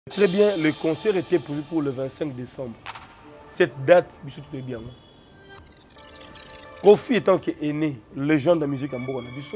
Très bien, le concert était prévu pour le 25 décembre. Cette date, Bissou tout est bien. Kofi étant aîné, légende de la musique en Bourgogne, Bissou,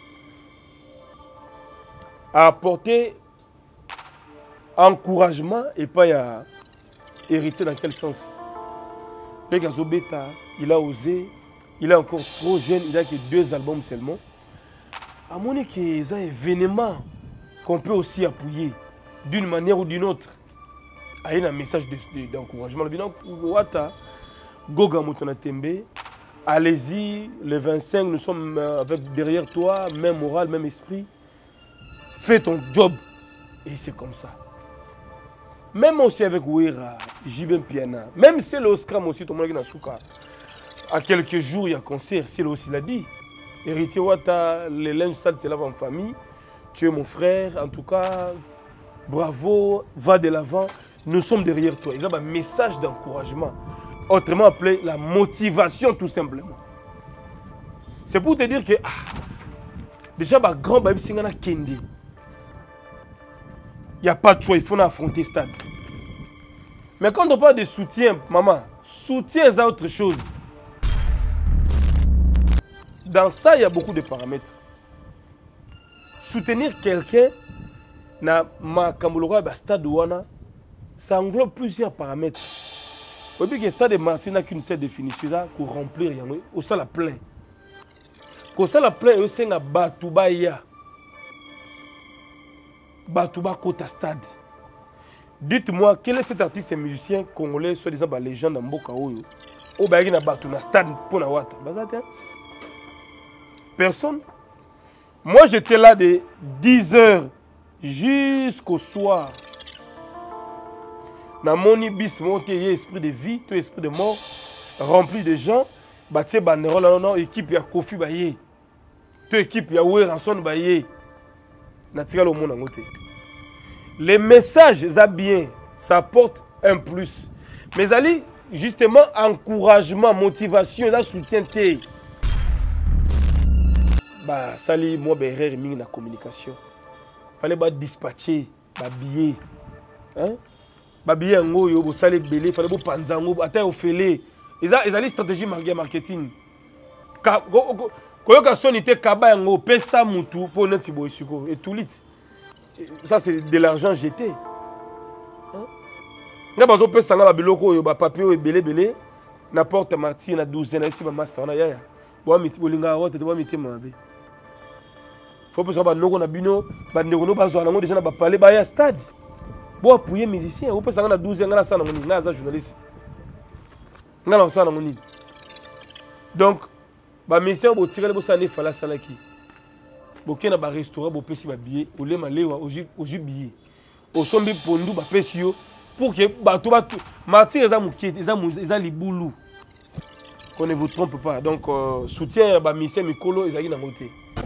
a apporté encouragement et pas à hériter dans quel sens. Le Gazo Beta, il a osé, il est encore trop jeune, il a que 2 albums seulement. À mon avis, c'est un événement qu'on peut aussi appuyer d'une manière ou d'une autre. Il y a un message d'encouragement. Wata, Goga Moutona Tembe, allez-y, le 25, nous sommes derrière toi, même morale, même esprit. Fais ton job. Et c'est comme ça. Même aussi avec Ouira, Jibem Piana, même si l'Oscar aussi, tout le monde à quelques jours, il y a concert, c'est aussi l'a dit. Héritier Wata, les linges sales, c'est là en famille. Tu es mon frère, en tout cas, bravo, va de l'avant, nous sommes derrière toi. Ils ont un message d'encouragement, autrement appelé la motivation tout simplement. C'est pour te dire que, déjà, ma grand baby Singana Kendi. Il n'y a pas de choix, il faut affronter le stade. Mais quand on parle de soutien, maman, soutien c'est autre chose. Dans ça, il y a beaucoup de paramètres. Soutenir quelqu'un, ça englobe plusieurs paramètres. Au but que le stade de Martin n'a qu'une seule définition pour remplir, au ça la plein. Quand ça la plein, c'est un Batoubaïa. Batouba Kota Stade. Dites-moi, quel est cet artiste et musicien congolais, soi-disant légende en Mboka Oyo, au Bayagi na Batouba Stade pour na Wata? Personne. Moi, j'étais là de 10h jusqu'au soir. Dans mon ibis, il y a esprit de vie, tout esprit de mort, rempli de gens. Bâti banderole, non, équipe, il y a Kofi Baye. Toute équipe, il y a Oué Ranson Baye. Naturel au monde en côté. Les messages, ça bien, ça apporte un plus. Mais allez, justement, encouragement, motivation, ça soutient. Bah, ça li moi berrer ming na communication. Fallait pas dispatcher ba billet. Hein? Ba billet ngo yo bo sale belé, fallait bo panzango ata ofele. Ils ont stratégie marketing. Quand on sonité kaba ngo pesa mutu pour notre boissuko et tout lit. Ça c'est de l'argent jeté. Hein? Nga bazo pesa nga ba biloko yo ba papier belé n'importe Martin na 12 na ici ba master na yaya. Bo miti bolinga wote bo miti mabe. Faut que ça nous on a bino ba ndeko bazwa nango déjà na ba parler ba ya stade. Bo appuyer musicien, on peut ça na 12 ans na ça na ngoni na za journaliste. Ngala ça na ngoni. Donc ba musicien bo tirer bo ça ne fala salaki. Bo kena ba restaurant bo pesi ba billet, o le malewa o ju billet. O sombi pondu ba pesi yo pour que ba to ba martir za mukiet, za libulu. Qu'on ne vous trompe pas. Donc soutien ba musicien mikolo ezaki na ngote.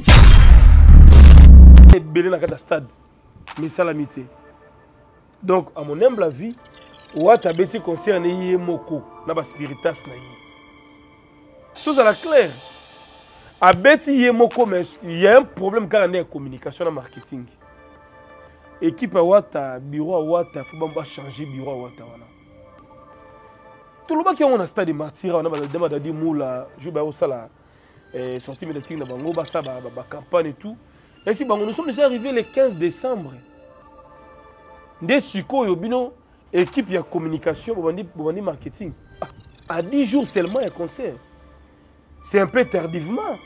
Belé dans le stade, mais ça l'amitié. Donc, à mon humble avis, Ouata Beti concerne Yemoko, n'a spiritas na yi. Tout ça la clair. À Beti Yemoko, mais il y a un problème car on est en communication et marketing. Équipe à Ouata, bureau à Ouata, il faut changer bureau à Ouata. Tout le monde qui est en stade de martyr, on a demandé à Moula, je vais aussi la sortie médiatique de Bango, la campagne et tout. Et si nous sommes déjà arrivés le 15 décembre. Des sucos yobino équipe de communication pour marketing. À 10 jours seulement il y a concert. C'est un peu tardivement.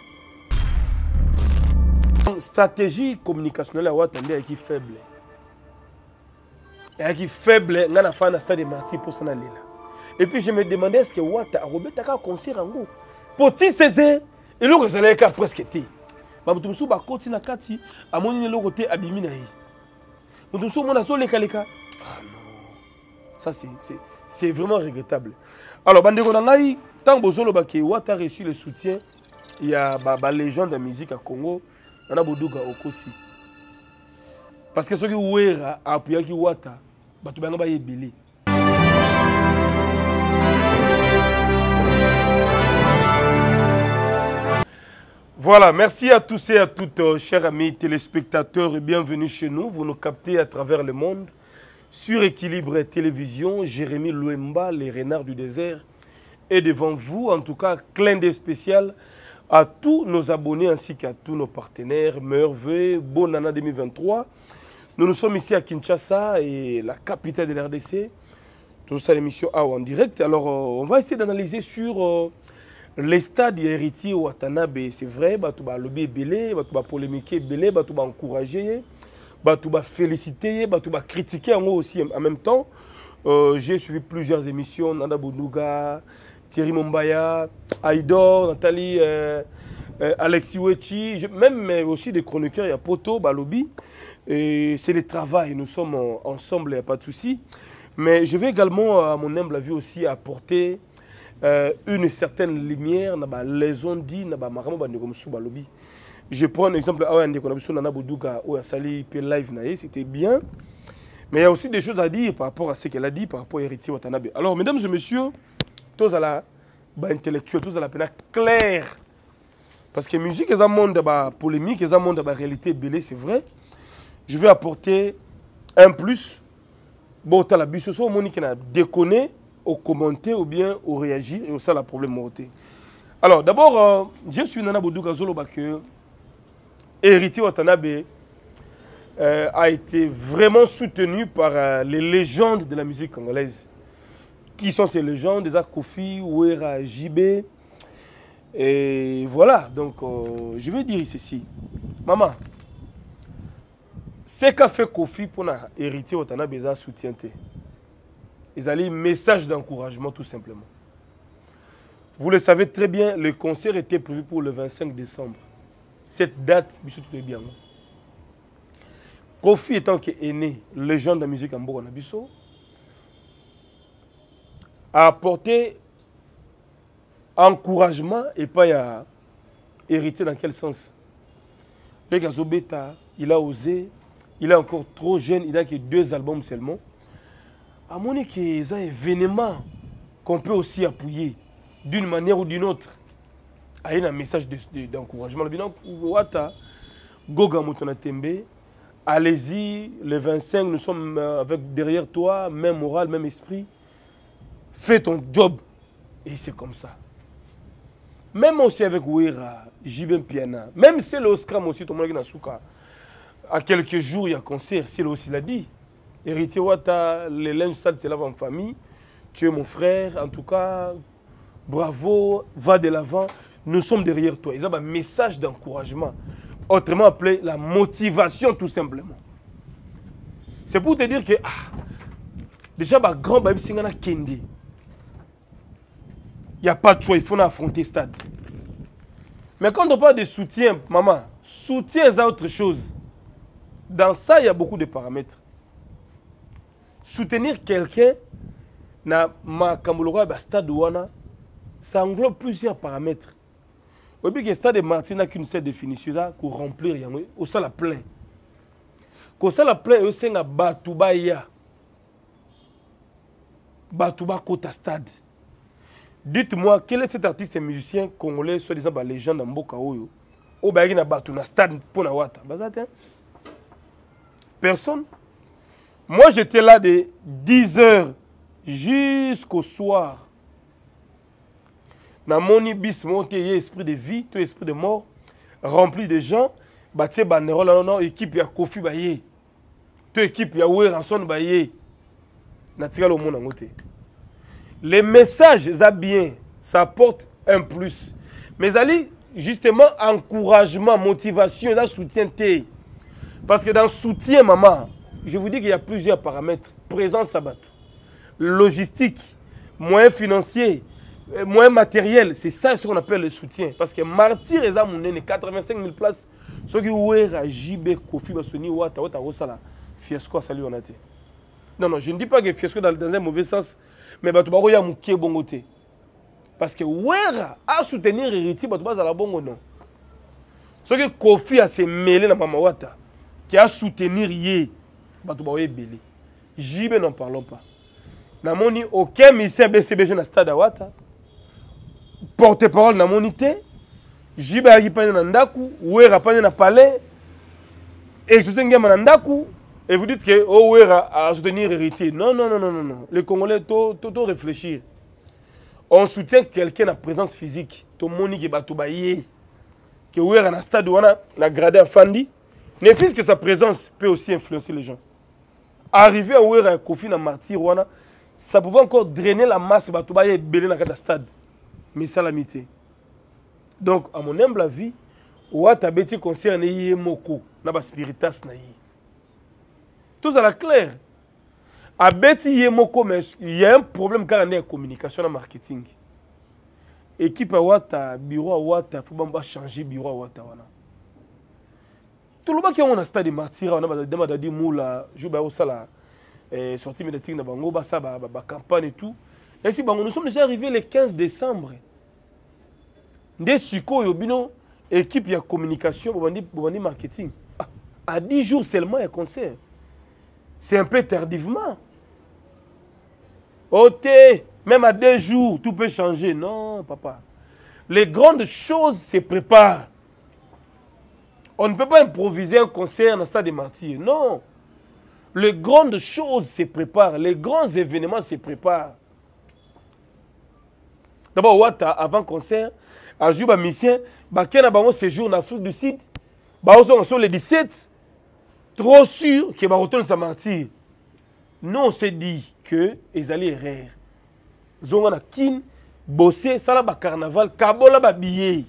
Stratégie communicationnelle à Ouattandé est faible. Elle est faible, on a fait un stade de martyr pour s'en aller là. Et puis je me demandais est-ce que Ouatta a remis un concert en gros. Pour 16 ans, et là vous allez presque été. Bamutusu ba koti na kati amoni le côté abimi na yi. Mutusu mona so leka leka. Ah non. Ça c'est vraiment regrettable. Alors bandeko na ngai tant bozolo ba ke Ouatta a reçu le soutien il y a ba légende de la musique à Congo na boduga okosi. Parce que ceux qui ouera appuyé ki Ouatta batu banga ba yebele. Voilà, merci à tous et à toutes, chers amis téléspectateurs, et bienvenue chez nous. Vous nous captez à travers le monde Sur Équilibre Télévision, Jérémy Louemba, les renards du désert, est devant vous. En tout cas, clin d'œil spécial à tous nos abonnés ainsi qu'à tous nos partenaires. Meilleurs bonne année 2023. Nous sommes ici à Kinshasa, et la capitale de l'RDC. Tout ça, l'émission A en direct. Alors, on va essayer d'analyser sur les stades héritiers Watanabe. C'est vrai, tu vas lobby belé, tu vas polémiquer belé, tu vas encourager. Tu vas féliciter, tu vas critiquer en aussi en même temps. J'ai suivi plusieurs émissions, Nanda Boudouga, Thierry Mombaya, Aïdor, Nathalie, Alexis Wechi, même aussi des chroniqueurs, il y a Poto, Balobi. C'est le travail, nous sommes ensemble, il n'y a pas de souci. Mais je vais également, à mon humble avis aussi, apporter une certaine lumière, les on dit, Balobi. Je prends un exemple, c'était bien. Mais il y a aussi des choses à dire par rapport à ce qu'elle a dit, par rapport à Héritier Watanabe. Alors, mesdames et messieurs, tous à la intellectuel, tous à la peine clair. Parce que la musique est un monde polémique, est un monde de réalité belée, c'est vrai. Je vais apporter un plus. Bon, tu as la bise, soit au qui a déconné, au commenter ou bien au réagir, et aussi la problème morté. Alors, d'abord, je suis Nana Boudouga Zolo que Héritier Watanabe a été vraiment soutenu par les légendes de la musique congolaise. Qui sont ces légendes? Des Kofi, Ouera, JB. Et voilà, donc je vais dire ceci. Maman, ce qu'a fait Kofi pour Héritier Watanabe, il a soutien. Ils allaient un message d'encouragement tout simplement. Vous le savez très bien, le concert était prévu pour le 25 décembre. Cette date, tout est bien. Kofi étant aîné, légende de la musique en Bourg Nabiso, a apporté encouragement et pas à hériter dans quel sens. Le Gazobeta, il a osé, il est encore trop jeune, il a que 2 albums seulement. À mon avis, c'est un événement qu'on peut aussi appuyer d'une manière ou d'une autre. Il y a un message d'encouragement. Goga Motona Tembe, allez-y, le 25, nous sommes avec derrière toi, même morale, même esprit. Fais ton job. Et c'est comme ça. Même aussi avec Ouera, Jibem Piana, même si l'Oscar aussi, tout le monde a à quelques jours, il y a concert, c'est aussi l'a dit. Héritier Wata, les linges sales, c'est là en famille. Tu es mon frère, en tout cas, bravo, va de l'avant. Nous sommes derrière toi. Ils ont un message d'encouragement. Autrement appelé la motivation, tout simplement. C'est pour te dire que, déjà, grand baby singana Kende. Il n'y a pas de choix, il faut affronter le stade. Mais quand on parle de soutien, maman, soutien, c'est autre chose. Dans ça, il y a beaucoup de paramètres. Soutenir quelqu'un, ça englobe plusieurs paramètres. Au but que le stade de Martin n'a qu'une seule définition pour remplir, au ça la plein. Quand ça la plein, c'est un Batouba Kota Stade. Dites-moi, quel est cet artiste et musicien congolais, soi-disant légende en Mboka Oyo, au Bayagi na Batou na stade pour na Wata? Personne. Moi, j'étais là de 10h jusqu'au soir. Dans mon ibis, il y a esprit de vie, tout esprit de mort, rempli de gens. Baté banderole, non, équipe ya Kofi Baye. Tout équipe ya Oué Ranson Baye. Naturel au monde en côté. Les messages, ça bien, ça apporte un plus. Mais allez, justement, encouragement, motivation, ça soutien. Parce que dans le soutien, maman, je vous dis qu'il y a plusieurs paramètres. Présence à Batou, logistique, moyens financiers, moyens matériels. C'est ça ce qu'on appelle le soutien. Parce que Martyr et Zamounene, 85 000 places, ceux qui ont JB, Kofi, Basoni, Wata, Fiasco, salut, on a été. Non, je ne dis pas que Fiasco dans un mauvais sens, mais Batou ya Mouké Bongote. Parce que Ouera a soutenir Héritier, Batou Bazala Bongo, non. Ceux qui Kofi a se mêlé dans Mama Wata, qui a soutenir Yé, Batou Baoué Belé. JB, n'en parlons pas. Namoni aucun ministère BCBG dans le stade à Wata. Porte-parole dans mon unité. JB a pas dans Ndaku, Ouera pas dans le palais. Et je sais que Nandaku, Et vous dites que Owera a soutenir héritier. Non, non, non, non, non, non. Les Congolais, tout réfléchir. On soutient quelqu'un à présence physique. Tout le monde qui est batoubaye. Que Owera na stade où on a gradé à Fandi. Ne fût-ce que sa présence peut aussi influencer les gens. Arriver à Owera Kofi na martyr, ça pouvait encore drainer la masse batoubaye et belé dans le stade. Mais ça l'amitié. Donc, à mon humble avis, Ouata Beti concerne Yemoko, na spiritas na yi. Tout ça là clair. À Beti Yemoko, mais il y a un problème quand on est en communication et marketing. Équipe à Ouata, bureau à Ouata, il faut changer bureau à Ouata. Tout le monde qui a un stade de martyr, on a dit moula, joue au sala, sortie médiatique na bango, basa ba campagne et tout. Et si nous sommes déjà arrivés le 15 décembre. Des suko yobino équipe de communication bobandi marketing à 10 jours seulement un concert. C'est un peu tardivement. Ok, même à 2 jours tout peut changer. Non papa. Les grandes choses se préparent. On ne peut pas improviser un concert dans le stade des martyrs. Non. Les grandes choses se préparent. Les grands événements se préparent. D'abord Ouata avant concert. À jour, mission, qui a un séjour en Afrique du Sud, sont les 17, trop sûr que retourne sa martyr. Nous, on s'est dit que ils allaient errer. Ils ont kin, bossé, ça là, carnaval, kabola, billet.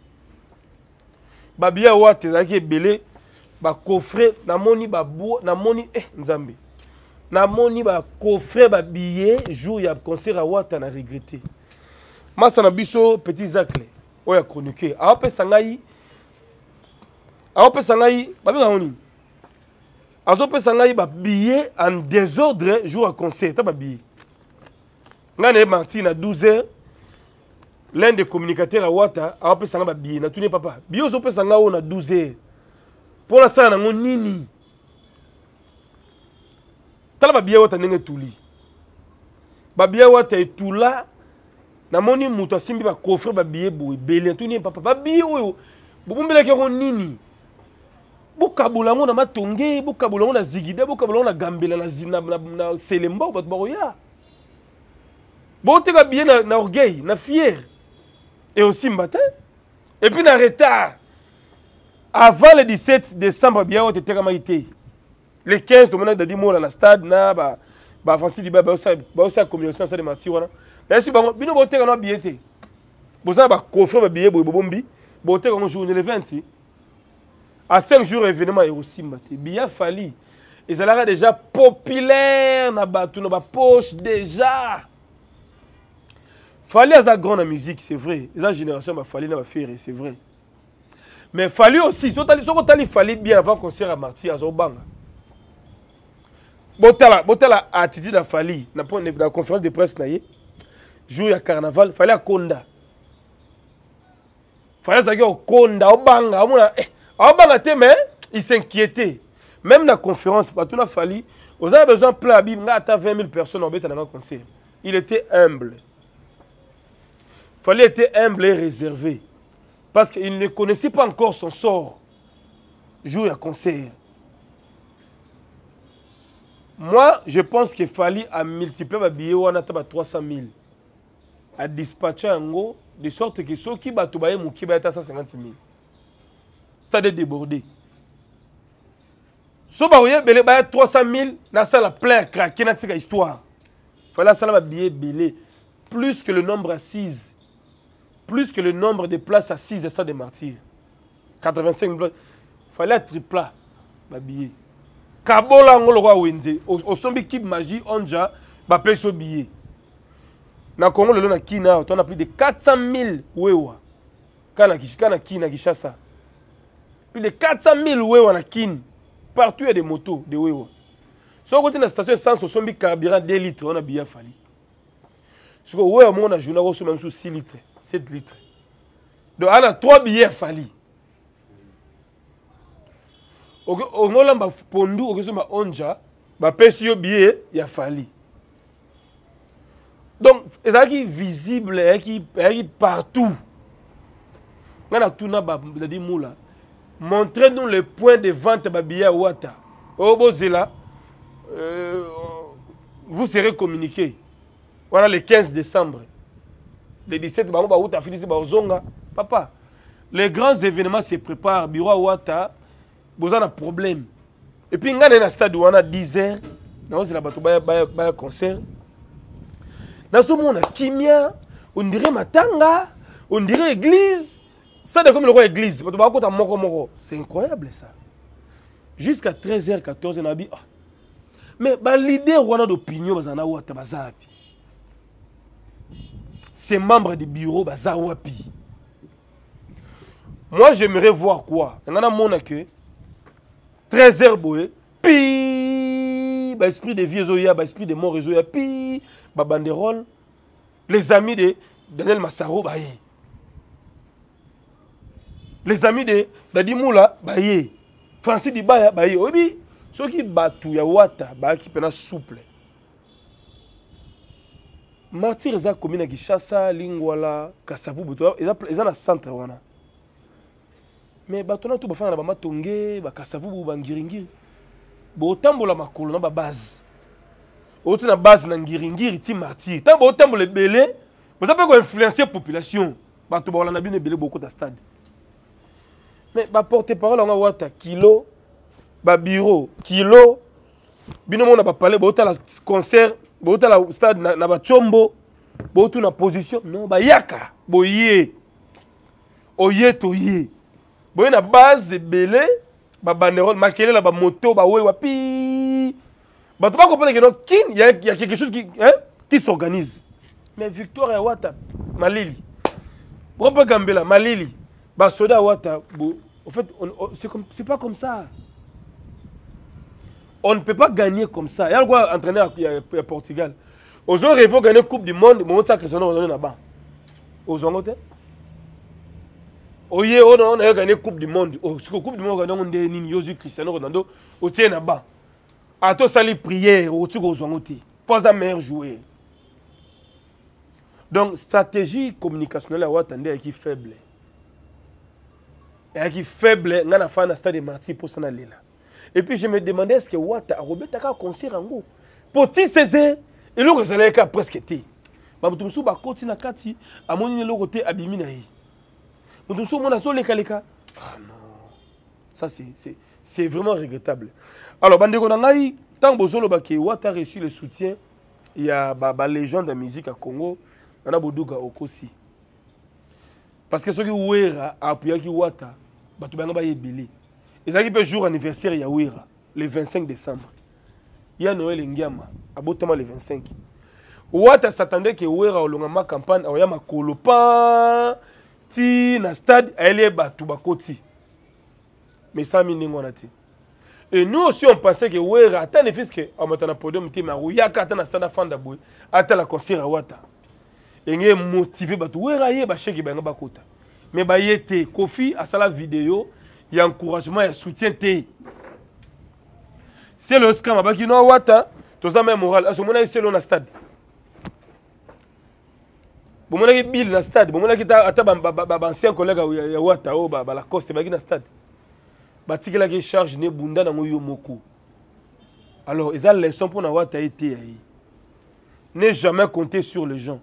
Billet, ouais, t'es allé belé, coffret, namoni, bois, namoni, nzambe. Namoni, coffret, billet, jour, il y a concert à Ouata, on a regretté. Moi, ça n'a biso, petit zacle. Oya chroniqué. Aope sangai. Aope sangai. Babi ngaoni. Azope sangai ba billet en désordre jour à concert. Ta ba billet. Ngane Martin à 12h. L'un des communicateurs à Ouata. Aope sangai ba billet. Na tuni papa. Billet ozope sangai on a 12h. Pour la salle na nini. Tala ba billet Ouata nenge tuli. Ba billet Ouata est tout là. Namoni muto simbi ba coffre ba billet boy belé tout ni papa ba billet oyo bobumbela ke ko nini bokabula ngo na matonge bokabula ngo na zigide bokabula ngo na gambela na zina na selemba ba boya boteka billet na orgueil na fier et aussi matin et puis na retard avant le 17 décembre bien on était comme été le 15 to mona dadi mola na stade na ba Francis Liba ba aussi communication stade de Martyr wana. Merci bon bino bote kana billet. Boza ba coffre ba billet bombi, bote kana journée le 20. À 5 jours événement et aussi maté. Billet fali. Ils allaient déjà populaire na batu na ba poche déjà. Fali a grande musique, c'est vrai. Les génération ba fali na ba faire, c'est vrai. Mais fali aussi, so fali bien avant concert à Martyr à Zobanga. Botala attitude à fali na conférence de presse na ye. Jour à carnaval, fallait à Konda. Fallait à Konda, au banga, mais il s'inquiétait. Même dans la conférence, il a fallu, vous avez besoin de plein de 20 000 personnes en dans le concert. Il était humble. Il fallait être humble et réservé. Parce qu'il ne connaissait pas encore son sort. Jour à concert. Moi, je pense qu'il fallait multiplier les billets ou à 300 000. À dispatcher en gros, de sorte que ceux qui battent au qui battent à 150 000. C'est-à-dire débordé. Si vous avez 300 000, dans la plein craquer dans cette histoire. Il fallait que ça billet belé. Plus que le nombre assises. Plus que le nombre de places assises à ça des martyrs. 85 places. Il fallait tripler le billet. Kabola ngolo kwa wenze. Au sombi kib magie onja ba paye ce billet. Na Congo le na Kina, on a plus de 400 000 wewa. Kana Kina Kishasa. Plus de 400 000 wewa na Kin. Partout il y a des motos de wewa. Sur côté de la station essence au sombi carburant 2 litres, on a bien fallu. Sur le wewa on a journée on même sous 6 litres, 7 litres. Donc on a 3 billets fallu. On a un pondu, on a onja, ba pesi yo billet ya fallu. Donc, c'est visible, c'est partout. Montrez-nous les points de vente de billet à Ouata. Oh, Bozela, vous serez communiqué. Voilà le 15 décembre. Le 17, papa, les grands événements se préparent. Bureau Ouata, vous avez un problème. Et puis, il y a un stade où on a 10 heures. Dans un concert. Dans ce monde, Kimia, on dirait Matanga, on dirait église. Stade comme le roi église. C'est incroyable ça. Jusqu'à 13h, 14h, on a dit, mais l'idée d'opinion, ces membres du bureau, moi, j'aimerais voir quoi? On a mon que 13h, boé, pi, esprit de vieux zoya, esprit de mort zoya, pi, banderole, les amis de Daniel Massaro, les amis de Dadi Moula, Francis Dibaya, obi, ceux qui battent ya wata, qui pena souple. Martyr eza commune à Kinshasa, Lingwala, Kasavu, ils ont un centre wana. Mais batona tout bafana na Matonge, Kasavu, Bangiringiri. Bo tambola makolo na ba base. Oti na base na Ngiringiri ti Martyr. Tant bo tambola belé, vous avez pas influencer la population. Bato ba na bine belé beaucoup de stade. Mais ba porte-parole on a wata kilo, ba bureau kilo. Bino mona ba parler ba la concert. Bota la stade na ba chombo, botu na position, non ba yaka, boye. Oye toye. Boye na base belé, ba banderole, makele la ba moto, ba we wapi. Ba tu pas comprendre que non kin, il y a quelque chose qui s'organise. Mais Victoire et Wata, Malili. Pourquoi pas Gambela, Malili, ba soda Wata, en fait c'est pas comme ça. On ne peut pas gagner comme ça. Il y a quoi entraîner à Portugal. Aujourd'hui, il faut gagner la Coupe du Monde. Mais on a Cristiano là-bas. Aux Anglais. On a gagné la Coupe du Monde. La Coupe du Monde, on a gagné Cristiano Ronaldo. On tient là-bas. À toi, ça les prières. Aux Anglais. Pas un meilleur joueur. Donc, stratégie communicationnelle à Ouattandé est faible. Et qui est faible, on a fait un stade de martyr pour s'en aller là. Et puis je me demandais est-ce que Ouatta a robé un concert en go. Pour ti César, et l'autre c'est là presque été. Ba mutumsu ba koti na kati, amoni le côté abimi na yi. Mutumsu mona so leka leka. Ah non. Ça c'est vraiment regrettable. Alors bandeko na ngai, tant bozolo ba ke Ouatta a reçu le soutien, il y a ba légende de musique à Congo, na boduga okosi. Parce que ceux qui ouera a appuyé qui Ouatta, ba to banga ba yebele. Et ça qui peut jour anniversaire il y a Ouira, le 25 décembre. Il y a Noël Ndiama, à Botama le 25. Ouatta s'attendait que Ouira au long ma campagne, il y a ma colopa, ti na stade, elle est batu bakoti. Mais ça minengo nati. Et nous aussi on pensait que Ouira attend le fils que on mettait na podium ti ma Ouya ka na stade fanda boy, attend la concert à Ouatta. Et ngé motivé batu Ouira yé ba cheki ba bakota. Mais ba yete Kofi à sa la vidéo. Il y a encouragement, il y a soutien. C'est le scam, il y a Ouatta, tout ça même moral. À ce moment-là, c'est le stade. Bon, il y a Bill dans le stade. Bon, il y a ancien collègue à Ouatta, la Coste, il y a le stade. Il y a une charge de Bunda dans le Moko. Alors, ils ont une leçon pour Ouatta. Ne jamais compter sur les gens.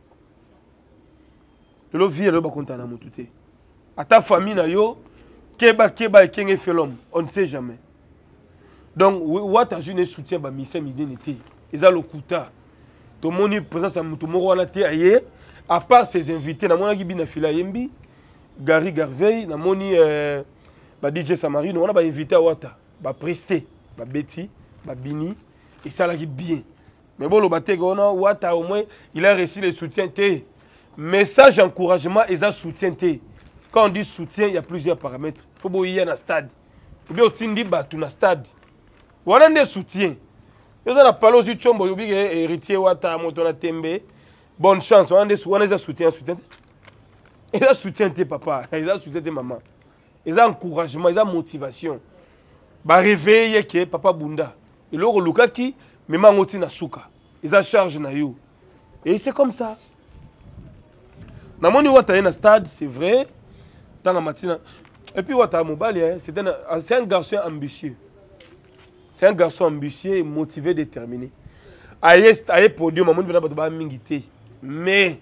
Le vie est là, à ta famille, Keba et Kenge fait l'homme, on ne sait jamais. Donc, Ouatta a un soutien à Missa Midinité. Ils ont le Kouta. Tout le monde est présent à Moutoumoro, à part ses invités, on a Gibina Fila Yembi, Gary Garvey, on a DJ Samari, on a invité à Ouatta, Presté, Betty, Bini, et ça l'a bien. Mais bon, le bâtiment, Ouatta au moins, il a reçu le soutien. Message d'encouragement, ils ont soutien. Quand on dit soutien, il y a plusieurs paramètres. Il faut qu'il y ait un stade. Il faut qu'il y ait un stade. Il y a des soutiens. Il y a des palos de Chombo, il y a des héritiers, Motona Tembe. Bonne chance. Il y a des soutiens. Il y a des soutiens, papa. Il y a des soutiens, maman. Il y a encouragement, il y a motivation. Il y a réveil, papa Bunda. Il y a Luka qui, même en na souka. Il y a charge na you. Et c'est comme ça. Dans mon niveau, il y a un stade, c'est vrai. Et puis, c'est un garçon ambitieux. C'est un garçon ambitieux, motivé, déterminé. Aïe podium, mon père n'a mingité. Mais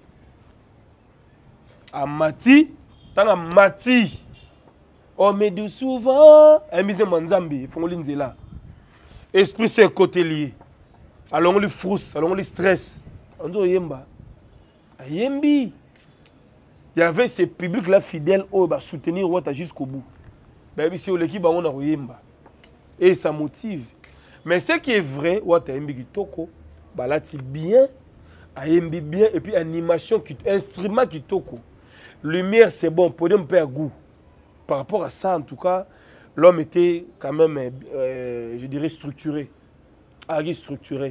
à Mati, tant à Mati, on me dit souvent, un mise manzambi, il faut l'inzela. Esprit c'est un côté lié. Alors on lui frousse, alors on lui stresse. On dit yemba. Yembi. Il y avait ces publics là fidèles qui soutenir Ouattara jusqu'au bout. Ben c'est l'équipe on a yemba. Et ça motive. Mais ce qui est vrai, Ouattara yembi kitoko, bah là c'est bien, yembi bien et puis animation instrument kitoko. Lumière c'est bon, podium peut à goût. Par rapport à ça en tout cas, l'homme était quand même je dirais structuré. Structuré.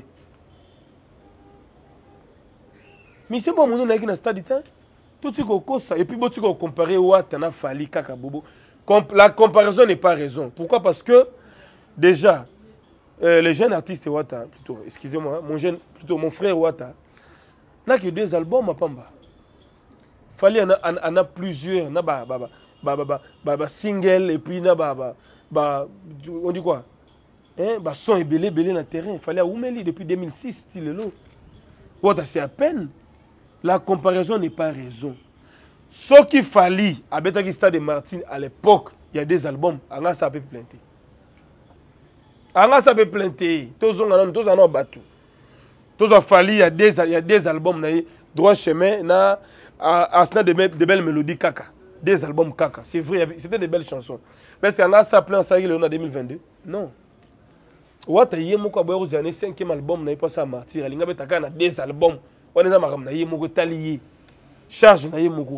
Mais c'est bon, on a dans stade tout ce qu'on ça et puis tu vas comparer Ouattara Fali Kaka Bobo. La comparaison n'est pas raison. Pourquoi? Parce que déjà les jeunes artistes Ouattara, plutôt excusez-moi, mon frère Ouattara n'a que 2 albums à Pamba. Fali en a plusieurs, na single et puis na on dit quoi? Hein, son est belé dans le terrain. Il fallait à Oumeli depuis 2006, style là. Ouattara c'est à peine. La comparaison n'est pas raison. Ce qu'il fallait à Betaki Stade de Martine à l'époque, il y a des albums, Anga ça peut planter. Anga ça peut planter. Tous en battu. Tous en fallait il y a des albums droit chemin na asna de belles mélodies kaka. Des albums kaka. C'est vrai, c'était de belles chansons. Mais est-ce qu'Anga ça plein ça en 2022? Non. Ouattara yemoko aboya aux années 5e album na pas ça martyr. Alinga betaka na des albums. On est dans na yemoko talié. Charge na yemoko.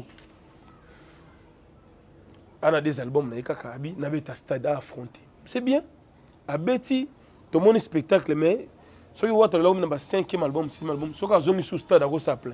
On a des albums na kaka abi na beta stade à affronter. C'est bien. A beti tout mon spectacle mais so Ouattara là on a 5e album, 6e album. So ka zomi sous stade à ça plein.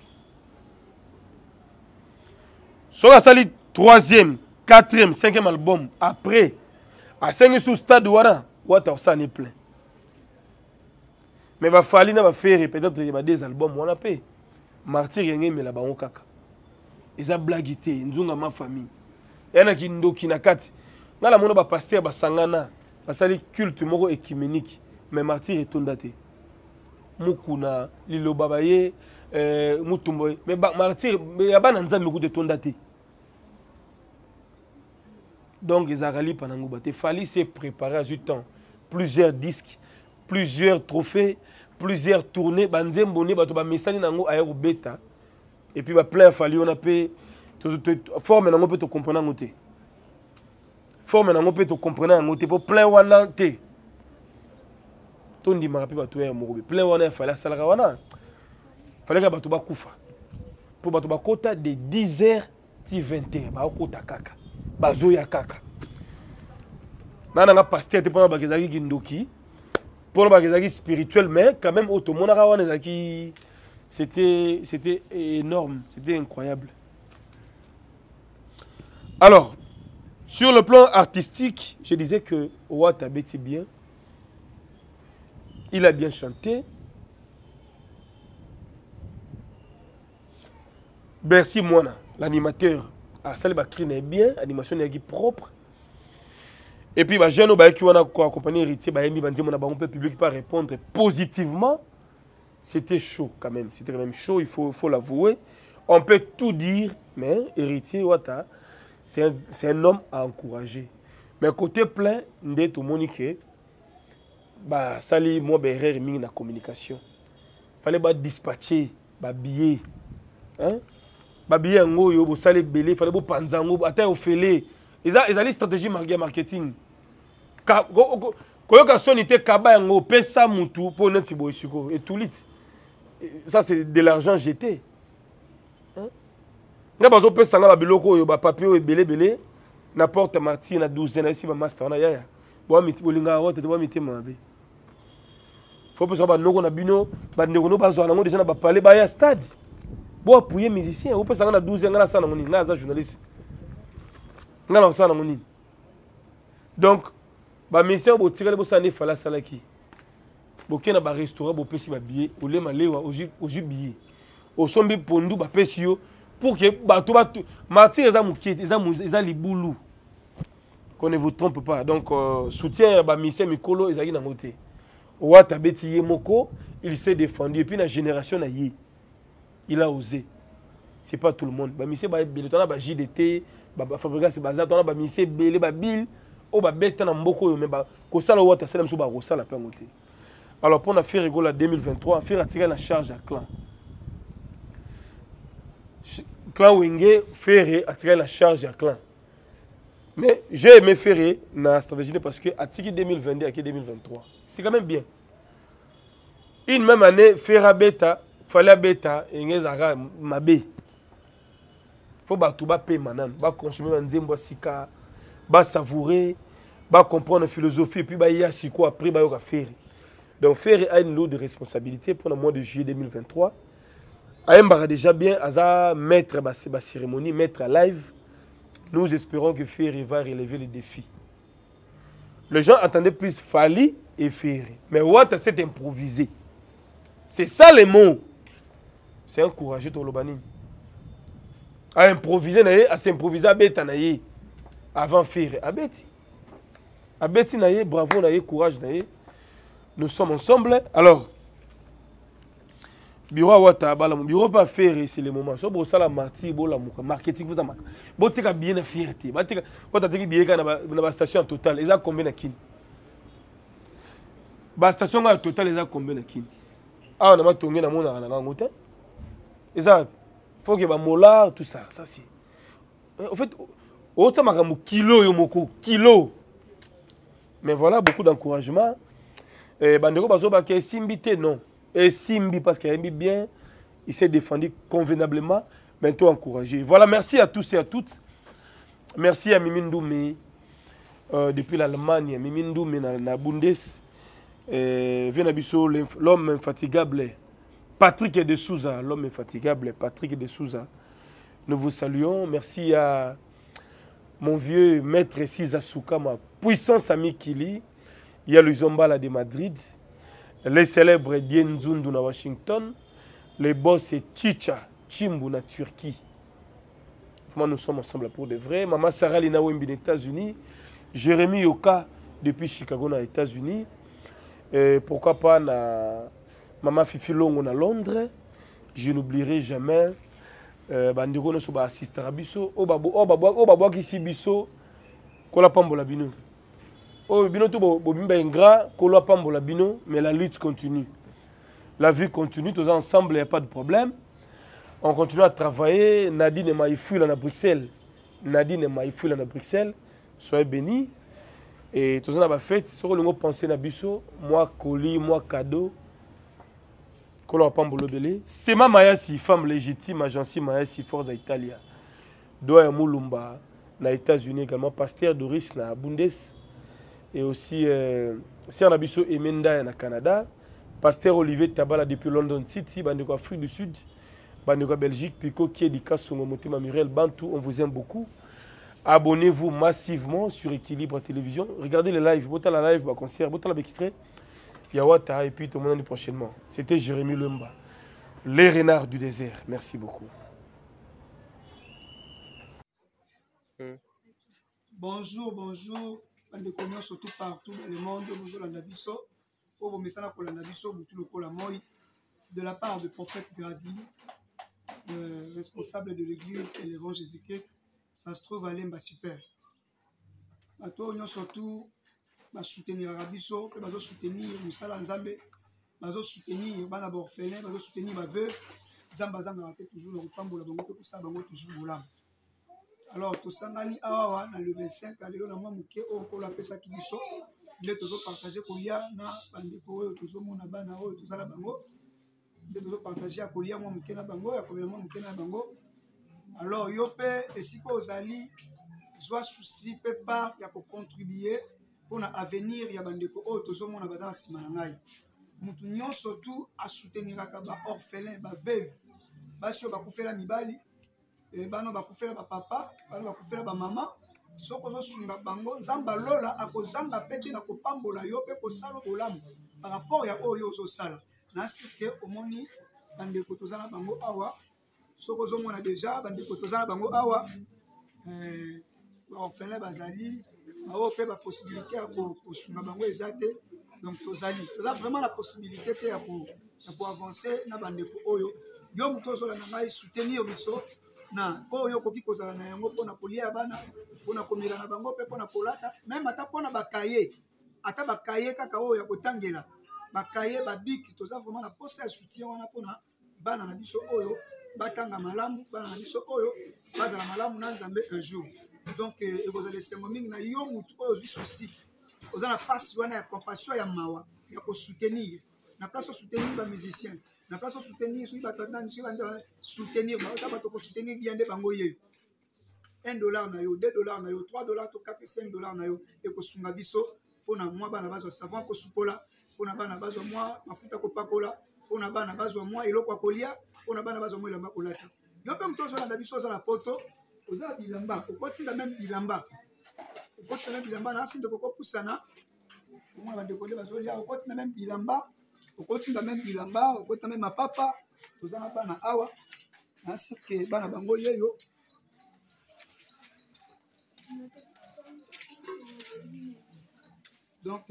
So ka sali 3e, 4e, 5e album après à 5 sous stade Ouattara ça n'est plein. Mais il va falloir faire peut-être des albums. On a payé. Martyr yenge mais là-bas on kaka. Ils ont blaguité. Ils ont ma famille. Il y en a qui n'ont qui n'a qu'à. Dans la monde pasteur basangana. Basali culte moro écuménique. Mais Martyr est tondaté. Mukuna lilo babaye mutumboy. Mais Martyr mais y a pas nanzan le goût de tondaté. Donc ils ont rallié pendant que il fallait se préparer à ce temps. Plusieurs disques, plusieurs trophées, plusieurs tournées, banzemboni bato ba message nango aéro bêta et puis ba plein fallait on a payé forme nango peut te comprendre ngoté. Forme nango peut te comprendre ngoté pour plein wana té. Tondi marapi bato ya mokobe. Plein wana fallait salaka wana. Fallait que bato ba kufa. Pour bato ba kota de 10h ti 20h ba kota kaka. Bazoya kaka. Nana pasteur te pendant bakezaki kindoki. Pour le spirituel, mais quand même, c'était énorme, c'était incroyable. Alors, sur le plan artistique, je disais que Ouattara bêtit bien. Il a bien chanté. Bercy Moana, l'animateur, a salé bien, animation est propre. Et puis, les jeunes qui ont accompagné Héritier, on peut public pas répondre positivement. C'était chaud quand même. C'était quand même chaud, il faut l'avouer. On peut tout dire, mais Héritier Ouattara, c'est un homme à encourager. Mais côté plein, tout le monde qui sali moi erreur dans la communication. Il fallait dispatcher des billets. Hein? Des billets en haut, il fallait belé, fallait panza en haut, attends au fêlé. Ils ont une stratégie marketing. Quand on a été kaba yango pesa mutu pour notre boisiko et tout lit. Ça c'est de l'argent jeté. Hein? Nga bazo pesa nga biloko yo ba papier belé n'importe Martin na 12 na ici ba master na yaya. Bo miti bolinga wote bo miti mabe. Faut pas savoir noko na bino ba ndeko no bazo na ngo déjà na ba parler ba ya stade. Bo appuyer musicien, o pesa nga na 12 nga na sana ngoni nga za journaliste. Nga na sana ngoni. Donc ba mission bo tirele bo sane fala salaki. Bo kena ba restaurant bo pesi ba billet, o le malewa o ju billet. O sombi pondu ba pesi yo pour que ba to ba Martin eza mukete eza libulu. qu'on ne vous trompe pas. Donc, soutien à Mise Mikolo, ils ont noté. Ouata Beti Yemoko, il s'est défendu. Et puis, la génération, il a osé. Ce n'est pas tout le monde. Mise Bele, on a JDT, Fabrigas Bazat, on a Mise Bele, Bill, on a Beta Mboko, mais Kosala Ouata, c'est la même chose, la peine. Alors, pour faire rigoler en 2023, faire attirer la charge à clan. Clan Wenge, faire attirer la charge à clan. Mais j'ai aimé faire la stratégie parce que attirer 2022 à 2023. C'est quand même bien. Une même année, faire à bêta, fallait bêta, et ngezara mabé. Faut ba tout ba payer manan, ba consommer nzembo sika, ba savourer, ba comprendre la philosophie et puis ba y a si quoi après ba yoka faire. Donc faire a une lourde responsabilité pour le mois de juillet 2023. Aïmbara déjà bien, Aza mettre ba cérémonie, mettre à live. Nous espérons que Ferry va relever les défis. Les gens attendaient plus Fali et Ferry. Mais Ouattara s'est improvisé. C'est ça les mots. C'est un courageux Tolobani. À improviser, à s'improviser à Beta Naye. Avant Ferry. À Beti. À Beti Naye, bravo Naye, courage Naye. Nous sommes ensemble. Alors, bureau Ouattara, bureau pas Ferry, c'est le moment. So bo sala marti, bo la marketing vous amaka. Bo teka bien la fierté. Ba teka ko ta teki bien na ba station totale. Eza combien na kin? Ba station ga totale eza combien na kin? Ah on a ma tongi na mona na ngota. Eza faut que ba mola tout ça, ça c'est. En fait, o tsa makambo kilo yo moko, kilo. Mais voilà beaucoup d'encouragement. Bandeko bazo ba ke simbité non. Et Simbi, parce qu'il a mis bien, il s'est défendu convenablement, bientôt encouragé. Voilà, merci à tous et à toutes. Merci à Mimindoumé, depuis l'Allemagne, Mimindoumé, na Bundes, l'homme infatigable, Patrick de Souza, l'homme infatigable, Patrick de Souza. Nous vous saluons. Merci à mon vieux maître Siza Souka, ma puissance ami Kili, il y a le Zombala de Madrid. Les célèbres Dienzundu na Washington, les boss Chicha, Chimbu na Turquie. Vraiment, nous sommes ensemble pour de vrai. Maman Sarah Lina Wembi aux États-Unis, Jérémy Yoka depuis Chicago aux États-Unis. Pourquoi pas na Maman Fifi Longo na Londres. Je n'oublierai jamais. Bandeko no soba assiste Rabiso. Oba qui si biso, kola pambola bino. Oh, bino tout bobimba ingrat, kolo pambola bino, mais la lutte continue. La vie continue, tous ensemble, il n'y a pas de problème. On continue à travailler. Nadine et Maïfou là à Bruxelles. Nadine et Maïfou là à Bruxelles. Soyez bénis. Et tous ensemble fête. Si vous pensez à biso, moi colis, moi cadeau. Kolo pambola belé. C'est ma Mayasi, femme légitime, agence Mayasi Forza Italia. Doya Moulumba, na États-Unis également, pasteur Doris na Bundes. Et aussi, c'est un abisso Emenda au Canada. Pasteur Olivier Tabala depuis London City, Bandeko Afrique du Sud, Bandeko Belgique, Pico qui est du cas sur Motema Muriel, Bantou, on vous aime beaucoup. Abonnez-vous massivement sur Équilibre Télévision. Regardez les lives, bota la live, bah concert, bota la extrait. Yawata et puis tout le monde prochainement. C'était Jérémy Lumba, les renards du désert. Merci beaucoup. Bonjour, bonjour. De connaître surtout partout dans le monde, de la part du prophète Grady, responsable de l'église et l'évangile Jésus-Christ, ça se trouve à Lemba Super. Nous surtout soutenir Rabiso, soutenir Moussala Nzambe, soutenir Bana Borfelin, soutenir ma veuve, Zamba Zamba toujours le Pambo, la Bango, ça Bango toujours Boulam. Alors, tout ça, le 25, on a fait ça qui biso. Nous avons partagé Kolia, Bandeko, toujours mon abana, tout ça, la Bango. Nous avons partagé à Kolia, moi, Mukena Bango, à Kolia, Mukena Bango. Alors, Yope, et si vous allez, soit souci, pas, il y a pour contribuer pour l'avenir, il y a Bandeko, toujours mon abana, Simanangai. Nous surtout à soutenir les orphelins, les veuves, les gens qui Mibali. Bano bakufela ba papa, bano bakufela ba mama, soko zo sunga bango, nzamba lola akozanga pete na kopambola yo pe ko sala bolamu par rapport ya oyo zo sala. Na sike omoni bande ko tozana bango awa, soko zo mona déjà bande ko tozana bango awa, orphelin bazali, bao pe ba possibilité ya kosunga bango eza te. Donc tozali vraiment la possibilité te ya ko avancer na bandeko oyo yo moto ozolanda ngai soutenir biso na oyo okoki kozala na yango mpona kolia bana, mpona komela na bango mpe mpona kolata, meme ata mpona bakaye, ata bakaye kaka oyo ya kotangela bakaye babiki. Toza vraiment na posa ya soutien wana mpona bana na biso oyo batanga malamu, bana na biso oyo bazala malamu na Nzambe un jour. Donc ekozala esengo mingi na yo motu oyo ozwi susi, oza na pasi wana ya compassion ya mawa ya kosoutenir, na place osoutenir bamusicien, na place osoutenir soki batandani soki bande soutenir baota bato kosoutenir bien nde bango yeyo $1 na yo, $2 na yo, $3 to $4, $5 na yo ekosunga biso mpona mwa bana bazwa savon kosukola, mpona bana bazwa mwa mafuta kopakola, mpona bana bazwa mwa eloko ya kolia, mpona bana bazwa mwa elamba kolata. Yo mpe moto ozolanda biso oza na poto, oza na bilamba, okotinda meme bilamba, okotinda meme bilamba na asi ndeko kopusana omona bandeko nde bazolia, okotinda meme bilamba, okotinda meme bilamba, okotinda meme mapapa. Toza na bana awa na sike bana bango yeyo donc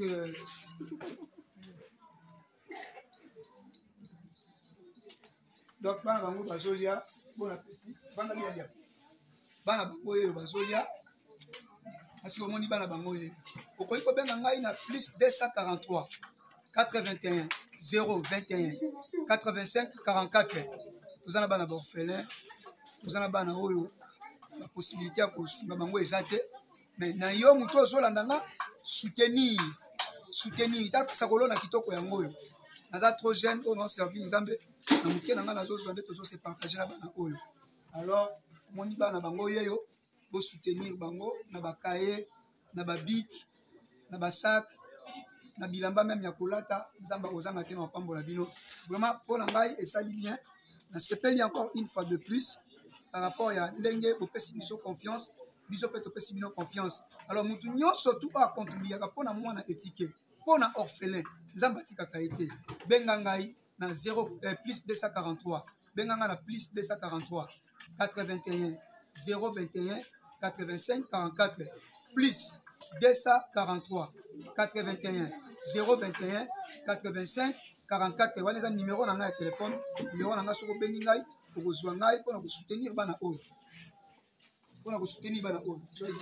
bana bango bazolia. Bon appétit. Bana bialia. Bana bango yeyo bazolia. Asi omoni bana bango yeyo. Okoki kobenga ngai na plus 243 81 021 85 44. Toza na bana orphelin, toza na bana oyo la possibilité ya kosunga bango eza te, mais na yo moto ozolanda nga soutenir tapesa kolona kitoko yango oyo. Naza trop jeune oyo na servir Nzambe na moke na nga nazozwa nde tozose partager na bana oyo. Alors moni bana bango yeyo bo soutenir bango na bakaye, na babik, na basak, na bilamba même ya kolata. Nzamba kozanga te na pambola bino. Vraiment pour na ngai esali bien. Na sepeli encore une fois de plus par rapport à ndenge bopesi biso confiance, biso pe topesi bino confiance. Alors mutu nyonso tu a contribuer ka pona mwana étiquette, pona orphelin. Nzamba tikaka été. Benga ngai na 0 plus 243. Benga ngai na plus 243 81 021 85 44 plus 243 81 021 85 44. Wana eza numéro na ngai ya téléphone, numéro na ngai soko bengi ngai okozwa ngai mpona kosoutenir bana oyo, mpona kosoutenir bana oyo.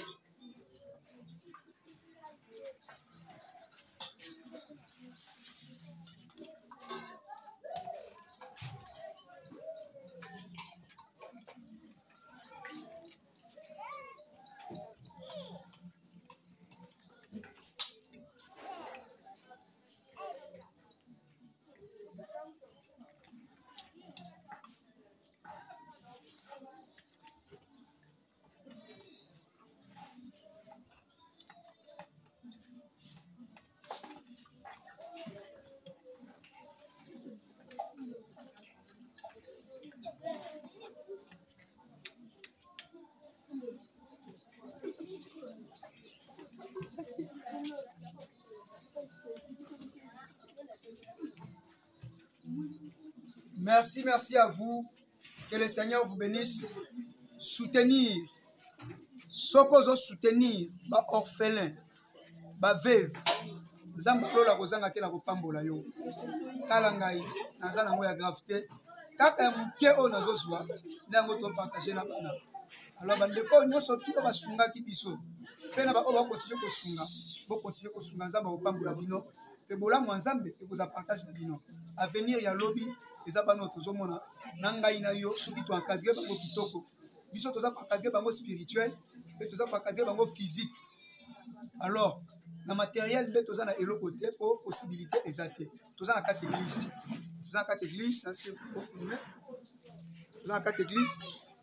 Merci, merci à vous. Que le Seigneur vous bénisse. Soutenir. Sokozo soutenir. Ba orphelin. Ba veuve. Nzamba lola kozanga te na kopambola yo. Tala ngai naza nango ya gravité. Kaka ya muke o nazozwa ndango to partager na bana. Alors bandeko nyonso tu basungaki biso. Pe na ba o ba continuer kosunga. Bo continuer kosunga nzamba kopambola bino. Pe bolamu Nzambe ekoza partage na bino. Avenir ya lobby eza bano tozomona na ngai na yo soki to encadrer bango kitoko. Biso toza encadrer bango spirituel et toza encadrer bango physique. Alors na matériel nde toza na eloko te po possibilité ezate. Toza na carte église. Toza na carte église, ça c'est au filmer. Toza na carte église.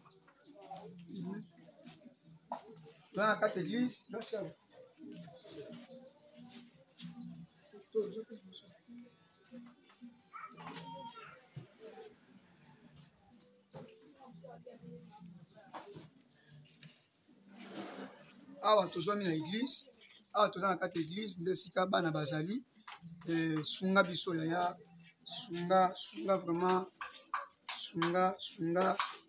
Toza na carte église, là c'est awa tozwami na église, awa toza na kati église nde sika bana bazali sunga biso yaya sunga vraiment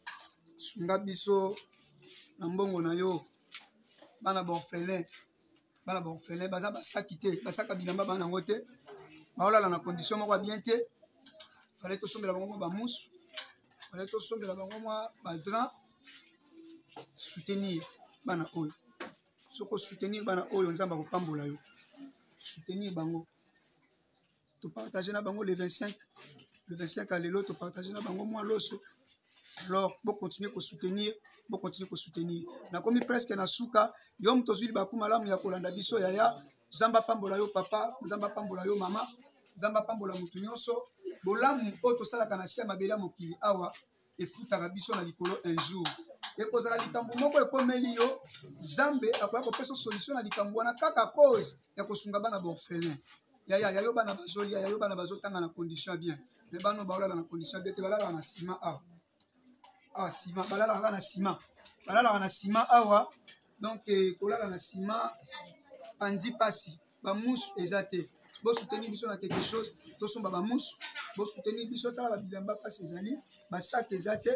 sunga biso na mbongo na yo bana orphelin bana baorphelin baza basaki te basaka bilamba bana yango te baolala na condition moko bien te fallait tosombela bango mwa bamousse fallait tosombela bango mwa badran soutenir bana oyo soko soutenir bana oyo nzambe akopambola yo soutenir bango topartage na bango le 25 à lelo topartage na bango mwa loso alors bocontinue kosoutenir nakomi presque na suka yo moto ozwili baku malamu ya kolanda biso yaya nzambe pambola yo papa nzambe pambola yo mama nzambe pambola motu nyonso bolamu oyo tosalaka na se ya mabele ya mokili awa efutaka biso na likolo un jour ekozala likambo moko ekomeli yo nzambe akoya kopesa solution na likambo wana kaka cause ya kosunga bana baorphelin yaya yayo bana bazolia yayo bana bazotanga na condition bien me bano baolala na condition bien te balalaka na nsima awa awa nsima balalaka na nsima balalaka na nsima awa donc kolala na nsima pandi pasi bamusu eza te bosoutenir biso na quelque chose tosomba bamusu bosoutenir biso tala babilamba pasi ezali basaki eza te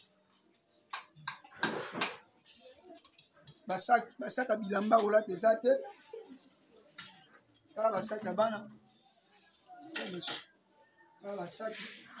basaki ya bilamba kolata eza te tala basaki ya bana tala basaki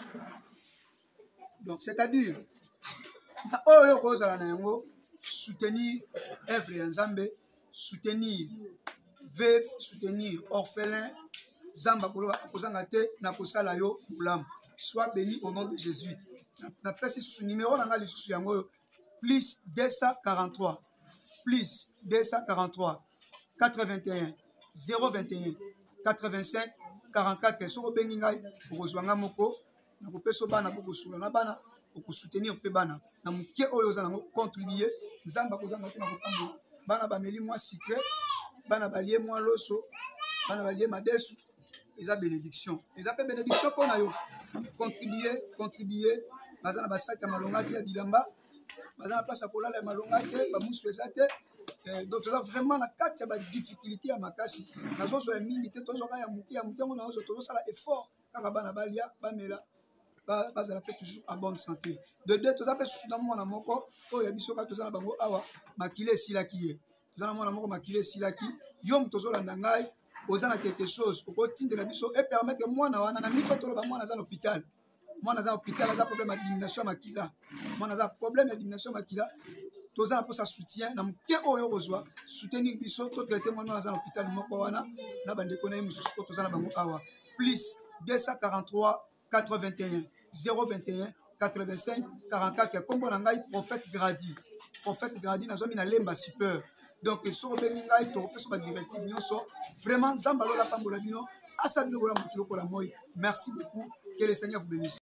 donc c'est-à-dire na oyo kozala na yango soutenir œuvre ya nzambe soutenir veuve soutenir orphelin nzambe akozanga te na kosala yo bolamu soit béni au nom de Jésus napesi susu numéro na nga lisusu yango oyo plus 243 plus 243 81 021 85 44 soko bengi ngai okozwa nga moko nakopesa bana bokosula na bana okosoutenir mpe bana na moke oyo oza nango contribuer nzambe akozanga te na kotambola bana bameli mwa sucre bana balie mwa loso bana balie madesu eza bénédiction eza mpe bénédiction mpo na yo contribuer baza na basaki ya malonga te ya bilamba baza na place ya kolala ya malonga te bamusu eza te donc toza vraiment na kati ya badifficulté ya makasi nazozwa ya mingi te tozwaka ya moke yango nazozwa tozosala effort kaka bana balia bamela bazala mpe toujours à bonne santé de deux toza mpe susu na mwana moko oyo ya biso kaka toza na bango awa makila esilaki ye toza na mwana moko makila esilaki yo moto ozolanda ngai oza na quelque chose okotindela biso epermettre mwana wana na mito toloba mwana aza na hôpital mwana aza na hôpital aza problème ya diminution ya makila mwana aza problème ya diminution ya makila toza na mposa soutien na moke oyo kozwa soutenir biso totraite mwana wana aza na hôpital moko wana na bandeko na ye mosusu oyo toza na bango awa plus 243 81 021 85 44 kombo na ngai prophète gradi nazwami na lemba super donc soko bengi ngai tokopesa badirective nyonso vraiment nzambe alola pambola bino asa bino bola motu lokola moi merci beaucoup que le Seigneur vous bénisse.